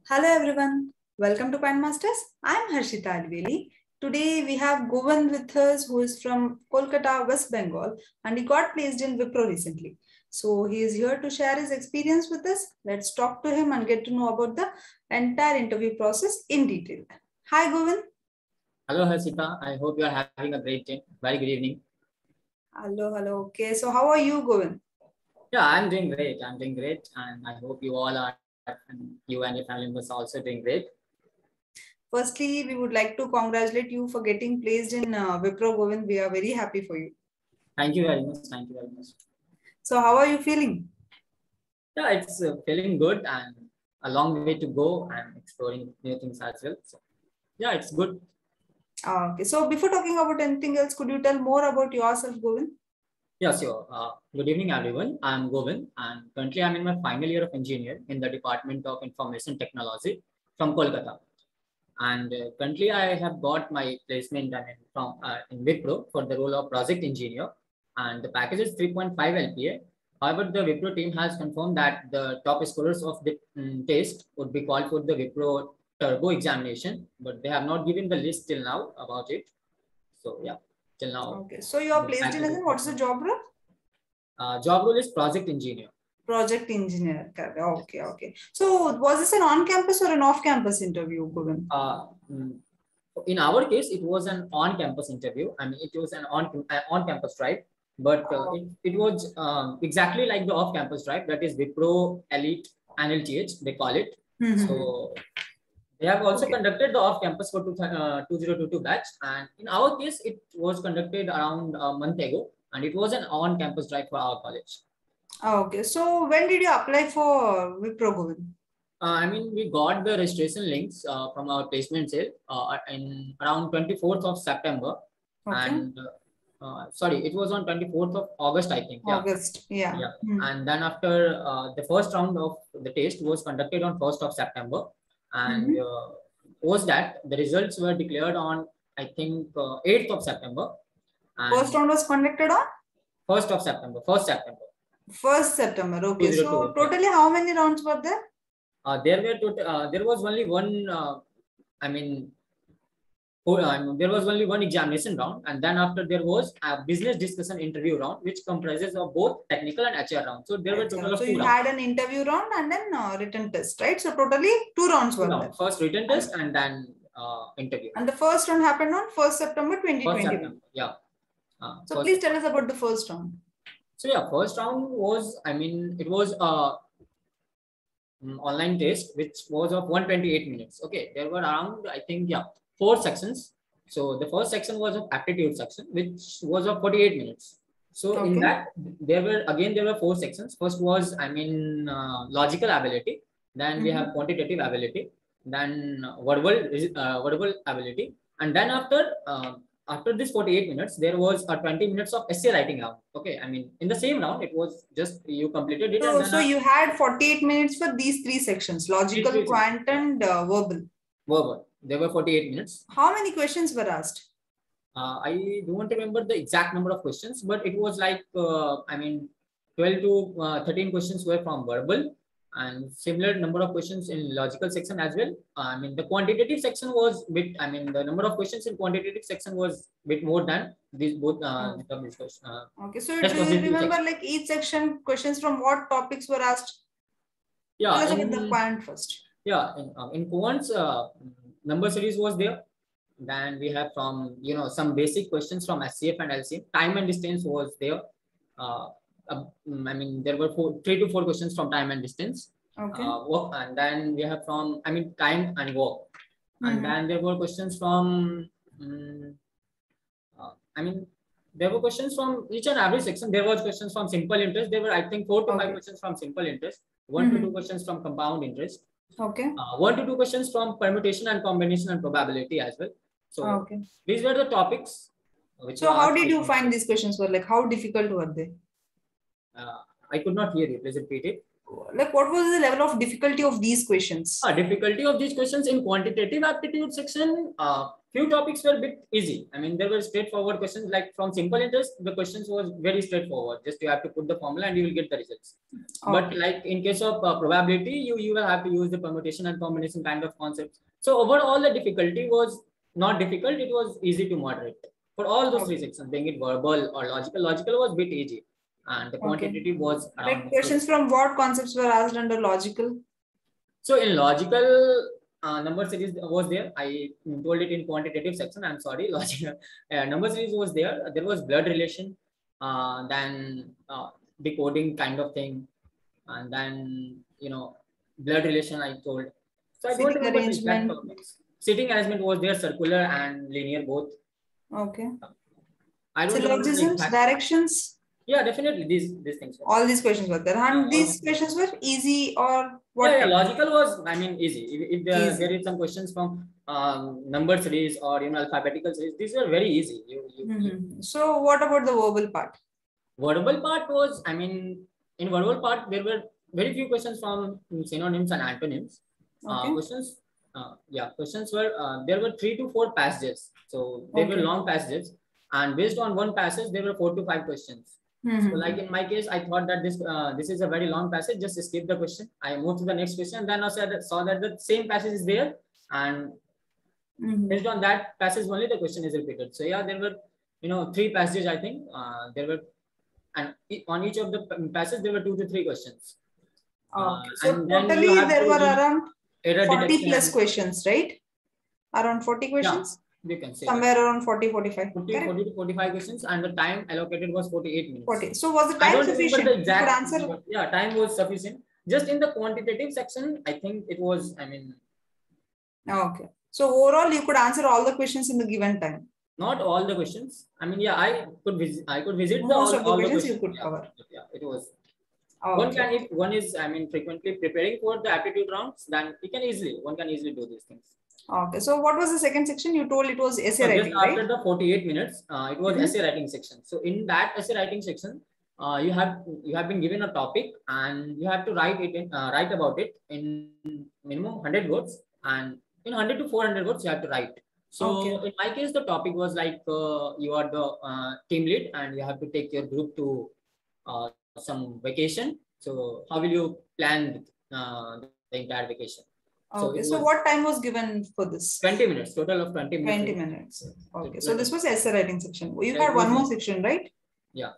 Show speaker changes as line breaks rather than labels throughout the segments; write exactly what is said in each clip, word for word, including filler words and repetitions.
Hello everyone, welcome to Masters. I'm Harshita Alveli. Today we have Govind with us, who is from Kolkata, West Bengal, and he got placed in Wipro recently. So he is here to share his experience with us. Let's talk to him and get to know about the entire interview process in detail. Hi Govind.
Hello Harshita, I hope you are having a great day. Very good evening.
Hello, hello. Okay, so how are you, Govind?
Yeah, I'm doing great. I'm doing great, and I hope you all are, and you and your family members are also doing great.
Firstly, we would like to congratulate you for getting placed in uh, Wipro, Govind. We are very happy for you.
Thank you very much. Thank you very much.
So, how are you feeling?
Yeah, it's uh, feeling good and a long way to go and exploring new things as well. So, yeah, it's good.
Okay, so before talking about anything else, could you tell more about yourself, Govind?
Yeah, sure. Uh, good evening, everyone. I'm Govind, and currently I'm in my final year of engineer in the Department of Information Technology from Kolkata. And uh, currently, I have got my placement I mean, from uh, in Wipro for the role of project engineer, and the package is three point five L P A. However, the Wipro team has confirmed that the top scorers of the um, test would be called for the Wipro Turbo examination, but they have not given the list till now about it. So yeah, till now.
Okay, so you are placed in as in what's the job role?
Uh, job role is project engineer.
Project engineer. Okay, okay. So was this an on-campus or an off-campus interview, Govind?
Uh, in our case, it was an on-campus interview. I mean, it was an on uh, on-campus drive, but uh, it, it was um, exactly like the off-campus drive. That is Wipro Elite and L T H, they call it. Mm-hmm. So they have also okay. conducted the off-campus for two, uh, two thousand twenty-two batch, and in our case, it was conducted around a month ago, and it was an on-campus drive for our college.
Okay, so when did you apply for Wipro, Govind?
Uh, I mean, we got the registration links uh, from our placement sale uh, in around twenty-fourth of September. Okay. And uh, sorry, it was on twenty-fourth of August, I think. Yeah.
August, yeah.
Yeah. Hmm. And then after uh, the first round of the test was conducted on first of September. And mm-hmm. uh, was that the results were declared on, I think, uh, eighth of September.
And first round was conducted on?
first of September, first September.
first September, okay. So totally yeah. How many rounds were there?
Uh, there were total, uh, there was only one, uh, I mean, uh, there was only one examination round, and then after there was a business discussion interview round, which comprises of both technical and H R round. So there were total
so
of two
you
rounds.
had an interview round and then uh, written test, right? So totally two rounds were
no,
there.
First written test and then uh, interview.
And the first round happened on first September twenty twenty-one.
first September, yeah.
Uh, so please tell us about the first round.
So yeah, first round was, I mean, it was a online test which was of one hundred twenty-eight minutes. Okay, there were around, I think, yeah, four sections. So the first section was of aptitude section, which was of forty-eight minutes. So okay. in that, there were, again, there were four sections. First was, I mean, uh, logical ability. Then mm-hmm. we have quantitative ability. Then verbal, uh, verbal ability. And then after, uh, after this forty-eight minutes, there was a twenty minutes of essay writing round. Okay, I mean, in the same round, it was just, you completed it.
So,
and then
so you had forty-eight minutes for these three sections, logical, three quant, and uh, verbal.
Verbal. There were forty-eight minutes.
How many questions were asked?
Uh, I don't remember the exact number of questions, but it was like, uh, I mean, twelve to thirteen questions were from verbal, and similar number of questions in logical section as well. Uh, I mean, the quantitative section was bit, I mean, the number of questions in quantitative section was bit more than these both. Uh, oh. these questions, uh,
okay, so do you remember section. Like each section questions from what topics were asked?
Yeah.
Tell us about the quant first.
Yeah, in, um, in quants, uh, number series was there. Then we have from, you know, some basic questions from S C F and L C M. Time and distance was there. Uh, uh, I mean, there were four, three to four questions from time and distance.
Okay.
Uh, work, and then we have from, I mean, time and work. Mm-hmm. And then there were questions from, um, uh, I mean, there were questions from each and every section. There was questions from simple interest. There were, I think, four to okay. five questions from simple interest. One mm-hmm. to two questions from compound interest.
Okay.
Uh, one to two questions from permutation and combination and probability as well. So
okay.
these were the topics.
Which so how did you find these questions were like? How difficult were they?
Uh, I could not hear you. Please repeat it.
like what was the level of difficulty of these questions?
Uh, difficulty of these questions in quantitative aptitude section, uh, few topics were a bit easy. I mean, there were straightforward questions like from simple interest, the questions was very straightforward. Just you have to put the formula and you will get the results. Okay. But like in case of uh, probability, you, you will have to use the permutation and combination kind of concepts. So overall, the difficulty was not difficult. It was easy to moderate. For all those okay. three sections, being it verbal or logical, logical was a bit easy. And the quantitative okay. was
like questions from what concepts were asked under logical?
So in logical, uh, number series was there. I told it in quantitative section. I'm sorry, logical uh, number series was there. There was blood relation, uh, then uh, decoding kind of thing, and then you know blood relation. I told. So I
Sitting
don't remember
arrangement.
Sitting arrangement was there, circular and linear both.
Okay.
I don't
Syllogisms, directions.
Yeah, definitely these these things. Were.
All these questions were there, and uh, these questions were easy or what?
Yeah, yeah, logical was, I mean, easy. If, if there, easy. there is some questions from um, number series or you know alphabetical series, these are very easy. You, you,
mm-hmm.
you.
So, what about the verbal part?
Verbal part was, I mean, in verbal part there were very few questions from synonyms and antonyms. Okay. Uh, questions, uh, yeah, questions were uh, there were three to four passages, so they okay. were long passages, and based on one passage there were four to five questions. Mm-hmm. So like in my case, I thought that this uh, this is a very long passage. Just skip the question. I moved to the next question. Then I saw that, saw that the same passage is there, and mm-hmm. based on that passage only the question is repeated. So yeah, there were you know three passages. I think uh, there were, and on each of the passages there were two to three questions.
Okay. Uh, so totally there were around forty plus questions, right? Around forty questions.
Yeah. You can say
somewhere
that.
around forty forty-five.
forty, forty to forty-five questions, and the time allocated was forty-eight minutes.
forty. So was the time sufficient?
The exact, answer? But yeah, time was sufficient. Just in the quantitative section, I think it was, I mean.
Okay. So overall, you could answer all the questions in the given time.
Not all the questions. I mean, yeah, I could visit. I could visit
most
the,
of the
all
questions,
the questions
you could
yeah,
cover.
Yeah, it was.
Oh,
one
okay.
can, if one is, I mean, frequently preparing for the aptitude rounds, then you can easily, one can easily do these things.
Okay, so what was the second section? You told it was essay
so
writing,
just after
right?
the forty-eight minutes, uh, it was
mm-hmm.
essay writing section. So in that essay writing section, uh, you have you have been given a topic and you have to write it in, uh, write about it in minimum one hundred words, and in one hundred to four hundred words you have to write. So okay. in my case, the topic was like uh, you are the uh, team lead and you have to take your group to uh, some vacation. So how will you plan uh, the entire vacation?
So okay, so what time was given for this?
twenty minutes, total of twenty minutes.
twenty minutes. Okay, so this was essay writing section. You had one more section, right?
Yeah.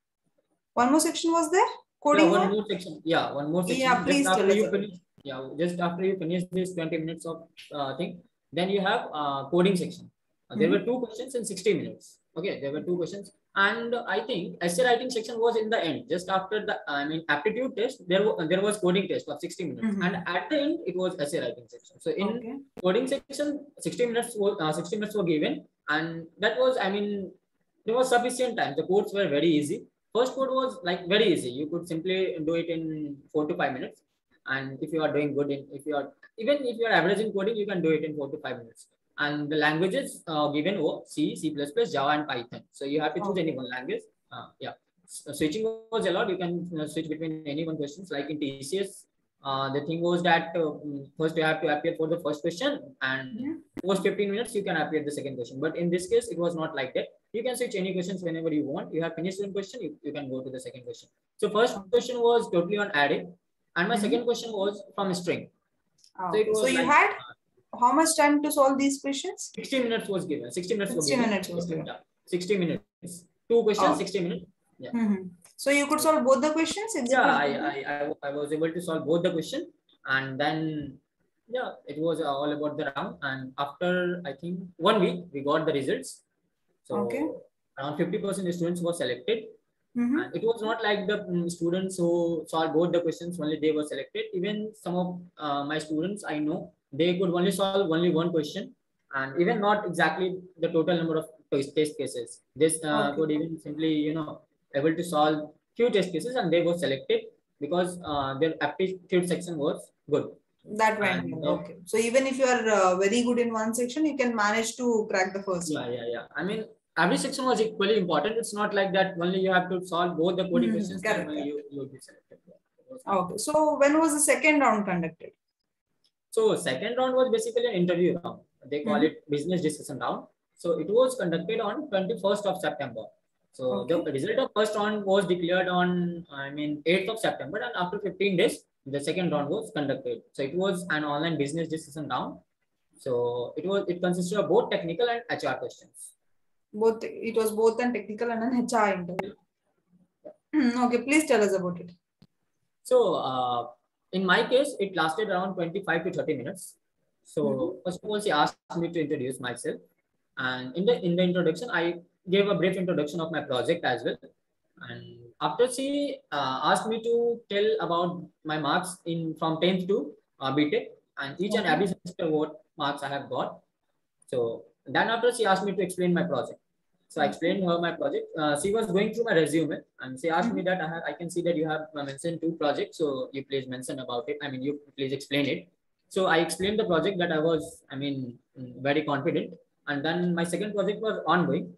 One more section was there? Coding
yeah, one more section. Yeah, one more section.
Yeah, please
just
tell
after
us.
You finish, yeah, just after you finish this twenty minutes of uh, thing, then you have uh, coding section. Uh, there mm-hmm. were two questions in sixty minutes. Okay, there were two questions. And I think essay writing section was in the end, just after the I mean aptitude test, there was there was coding test of sixty minutes, mm-hmm. and at the end it was essay writing section. So in okay. coding section, sixty minutes were uh, sixty minutes were given, and that was I mean there was sufficient time. The codes were very easy. First code was like very easy. You could simply do it in four to five minutes, and if you are doing good in if you are even if you are average in coding, you can do it in four to five minutes. And the languages uh, given were C, C plus plus, Java, and Python. So you have to choose okay. any one language. Uh, yeah, so switching was allowed. You can uh, switch between any one questions. Like in T C S, uh, the thing was that uh, first you have to appear for the first question, and yeah. post fifteen minutes you can appear the second question. But in this case, it was not like that. You can switch any questions whenever you want. You have finished one question, you, you can go to the second question. So first question was totally on adding, and my mm-hmm. second question was from string.
Oh, so, it was so you like, had. Uh, How much time to solve these questions?
sixty minutes was given. sixty minutes
sixty
was given.
minutes was given.
Yeah. sixty minutes. Two questions, oh. sixty minutes. Yeah.
Mm-hmm. So you could solve both the questions?
Yeah, I, I, I, I was able to solve both the question. And then, yeah, it was all about the round. And after, I think, one week, we got the results. So
okay.
around fifty percent students were selected.
Mm-hmm.
And it was not like the um, students who solved both the questions, only they were selected. Even some of uh, my students, I know, they could only solve only one question, and even not exactly the total number of test cases. This uh, okay. could even simply, you know, able to solve few test cases, and they were selected because uh, their aptitude section was good.
That went and, well. Okay. So even if you are uh, very good in one section, you can manage to crack the first.
Yeah, yeah, yeah. I mean, every section was equally important. It's not like that only you have to solve both the coding mm-hmm. questions and only you, you will be selected. was
Okay. So when was the second round conducted?
So second round was basically an interview round. They call
Mm-hmm.
it business discussion round. So it was conducted on twenty-first of September. So
Okay.
the result of first round was declared on, I mean, eighth of September, and after fifteen days, the second round was conducted. So it was an online business discussion round. So it was it consisted of both technical and H R questions.
Both it was both an technical and an H R interview. Okay, please tell us about it.
So uh, in my case, it lasted around twenty-five to thirty minutes. So mm-hmm. first of all, she asked me to introduce myself, and in the in the introduction, I gave a brief introduction of my project as well. And after she uh, asked me to tell about my marks in from tenth to uh, B Tech and each okay. and every semester what marks I have got. So then after she asked me to explain my project. So I explained her my project. Uh, she was going through my resume and she asked mm-hmm. me that I, have, I can see that you have mentioned two projects. So you please mention about it. I mean, you please explain it. So I explained the project that I was, I mean, very confident. And then my second project was ongoing.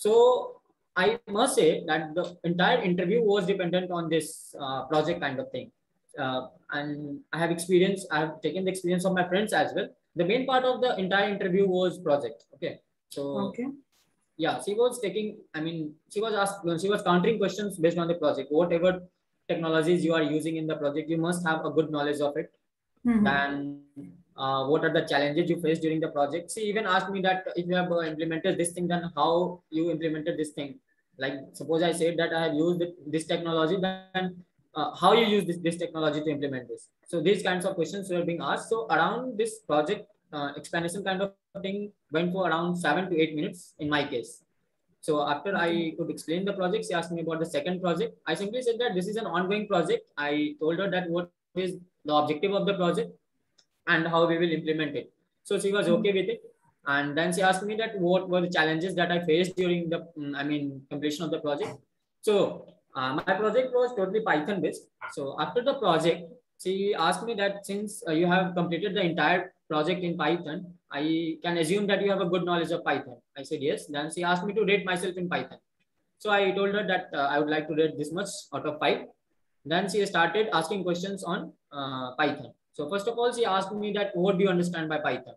So I must say that the entire interview was dependent on this uh, project kind of thing. Uh, and I have experience, I have taken the experience of my friends as well. The main part of the entire interview was project. Okay. So
okay.
yeah, she was taking, I mean, she was asked, she was countering questions based on the project. Whatever technologies you are using in the project, you must have a good knowledge of it. Mm-hmm. Then uh, what are the challenges you faced during the project? She even asked me that if you have uh, implemented this thing, then how you implemented this thing. Like suppose I said that I have used this technology, then uh, how you use this, this technology to implement this. So these kinds of questions were being asked. So around this project uh, explanation kind of thing went for around seven to eight minutes in my case. So after I could explain the project, she asked me about the second project. I simply said that this is an ongoing project. I told her that what is the objective of the project and how we will implement it. So she was okay with it. And then she asked me that what were the challenges that I faced during the, I mean, completion of the project. So uh, my project was totally Python based. So after the project, she asked me that since uh, you have completed the entire project in Python, I can assume that you have a good knowledge of Python. I said yes. Then she asked me to rate myself in Python. So I told her that uh, I would like to rate this much out of five. Then she started asking questions on uh, Python. So first of all, she asked me that what do you understand by Python?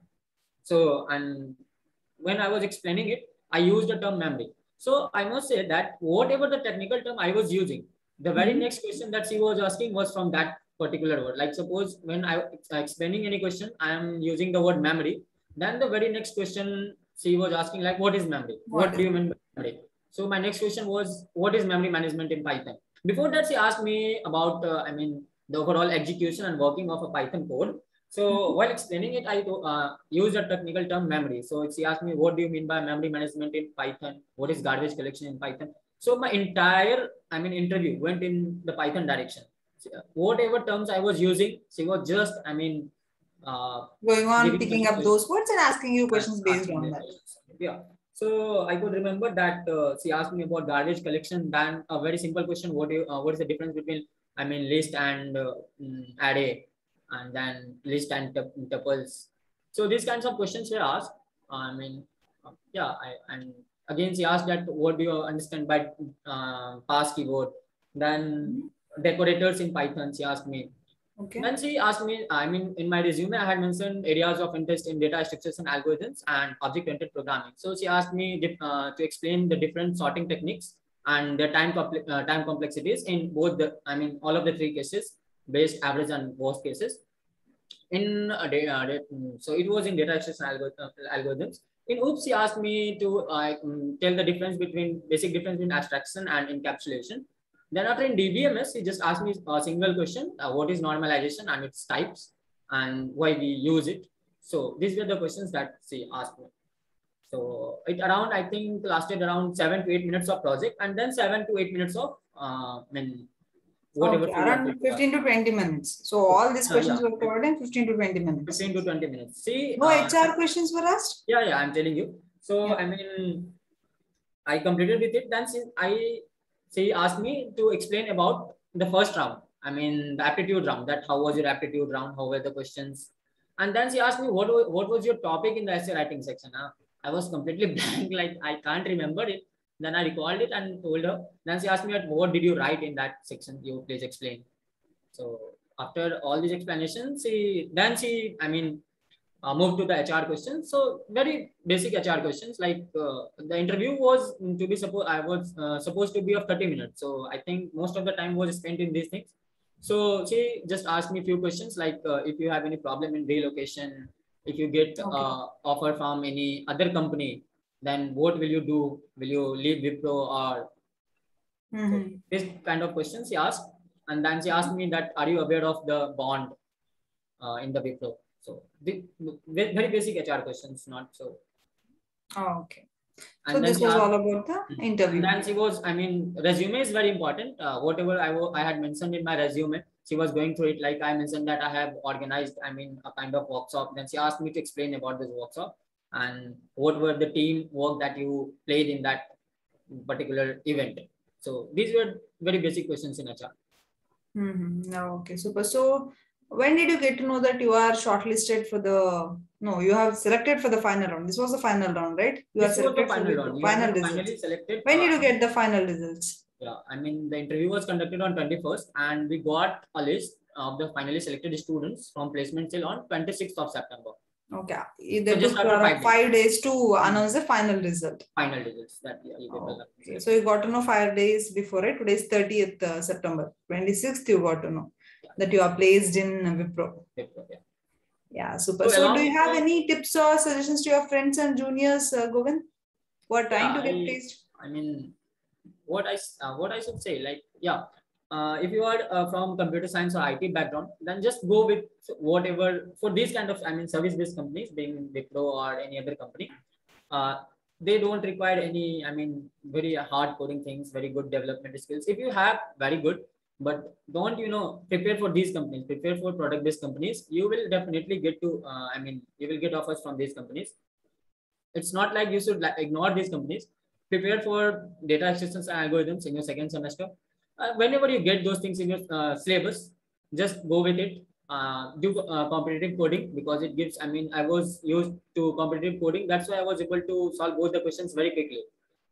So, and when I was explaining it, I used the term memory. So I must say that whatever the technical term I was using, the very mm-hmm. next question that she was asking was from that particular word. Like suppose when I explaining any question, I am using the word memory. Then the very next question she was asking like, what is memory? What, what do you mean by memory? So my next question was, what is memory management in Python? Before that, she asked me about, uh, I mean, the overall execution and working of a Python code. So mm-hmm. while explaining it, I uh, used a technical term memory. So she asked me, what do you mean by memory management in Python? What is garbage collection in Python? So my entire, I mean, interview went in the Python direction. So, whatever terms I was using, she was just, I mean, uh,
going on picking up those words and asking you questions based on that.
Yeah. So I could remember that uh, she asked me about garbage collection. Then a very simple question: What do you, uh, what is the difference between, I mean, list and uh, array, and then list and tuples? So these kinds of questions were asked. I mean, uh, yeah. I, and again, she asked that what do you understand by uh, pass keyword? Then decorators in Python. She asked me. Okay. Then she asked me, I mean, in my resume, I had mentioned areas of interest in data structures and algorithms and object-oriented programming. So she asked me uh, to explain the different sorting techniques and the time, uh, time complexities in both the, I mean, all of the three cases, base, average, and worst cases. In uh, data, so it was in data structures and algorithms. In OOPS, she asked me to uh, tell the difference between, basic difference between abstraction and encapsulation. Then after in D B M S, he just asked me a single question, uh, what is normalization and its types and why we use it. So these were the questions that she asked me. So it around, I think, lasted around seven to eight minutes of project and then seven to eight minutes of, uh, I mean, whatever.
Okay, around fifteen to twenty minutes. So all these questions uh, yeah. were covered in fifteen to twenty minutes.
fifteen to twenty minutes. See,
no
uh,
H R questions were asked?
Yeah, yeah, I'm telling you. So, yeah. I mean, I completed with it. Then since I, she asked me to explain about the first round. I mean, the aptitude round, that how was your aptitude round? How were the questions? And then she asked me, what, what was your topic in the essay writing section? Uh, I was completely blank, like I can't remember it. Then I recalled it and told her. Then she asked me, what did you write in that section? You please explain. So after all these explanations, she then she I mean uh, moved to the H R questions. So very basic H R questions. Like uh, the interview was to be supposed I was uh, supposed to be of thirty minutes. So I think most of the time was spent in these things. So she just asked me a few questions like uh, if you have any problem in relocation, if you get
Okay.
uh, offer from any other company, then what will you do? Will you leave Wipro or
Mm-hmm.
so this kind of questions she asked, and then she asked me that are you aware of the bond uh, in the Wipro? So the, very basic H R questions, not so.
Oh, okay.
And
so this was
asked,
all about the interview.
And then she was, I mean, resume is very important. Uh, whatever I, I had mentioned in my resume, she was going through it. Like I mentioned that I have organized, I mean, a kind of workshop. Then she asked me to explain about this workshop and what were the team work that you played in that particular event. So these were very basic questions in H R.
Mm-hmm. Okay, super. So when did you get to know that you are shortlisted for the, no, you have selected for the final round? This was the final round, right? You
this
are selected
was the final
for
round.
the
You
final
finally
results.
Selected.
When
uh,
did you get the final results?
Yeah, I mean, the interview was conducted on twenty-first and we got a list of the finally selected students from placement till on twenty-sixth of September.
Okay. They
so
took around five, five days. days to announce the final result.
Final results that yeah, you
oh, okay. So you got to know five days before it. Today is thirtieth uh, September. twenty-sixth you got to know yeah. that you are placed in Wipro.
Wipro yeah.
yeah, super. So, so do you have any tips or suggestions to your friends and juniors, uh, Govind, who are trying yeah, to get
I,
placed?
I mean, what I uh, what I should say, like yeah, uh, if you are uh, from computer science or I T background, then just go with whatever for these kind of I mean service-based companies, being Wipro or any other company. Uh, they don't require any I mean very hard coding things, very good development skills. If you have, very good, but don't you know prepare for these companies, prepare for product-based companies. You will definitely get to uh, I mean you will get offers from these companies. It's not like you should like, ignore these companies. Prepare for data assistance and algorithms in your second semester. Uh, whenever you get those things in your uh, syllabus, just go with it. Uh, do uh, competitive coding because it gives, I mean, I was used to competitive coding. That's why I was able to solve both the questions very quickly.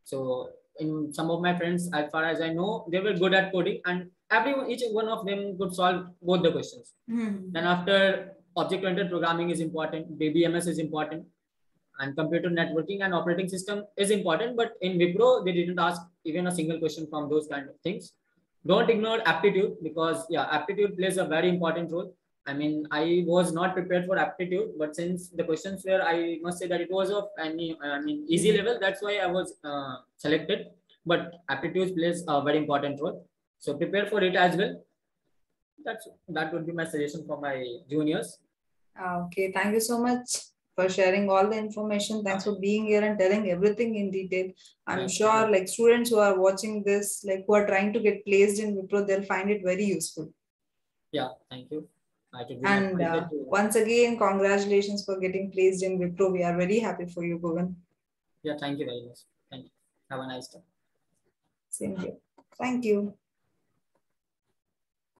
So in some of my friends, as far as I know, they were good at coding and everyone, each one of them could solve both the questions.
Mm-hmm.
Then after object-oriented programming is important, B B M S is important, and computer networking and operating system is important, but in Wipro, they didn't ask even a single question from those kind of things. Don't ignore aptitude because yeah, aptitude plays a very important role. I mean, I was not prepared for aptitude, but since the questions were, I must say that it was of any, I mean, easy level. That's why I was uh, selected. But aptitude plays a very important role. So prepare for it as well. That's that would be my suggestion for my juniors.
Okay, thank you so much for sharing all the information. Thanks for being here and telling everything in detail. I'm Thank sure you. like students who are watching this, like who are trying to get placed in Wipro, they'll find it very useful.
Yeah, thank you.
And uh, once again, congratulations for getting placed in Wipro. We are very happy for you, Govind.
Yeah, thank you very much. Thank you. Have a nice day.
Same here. Thank you.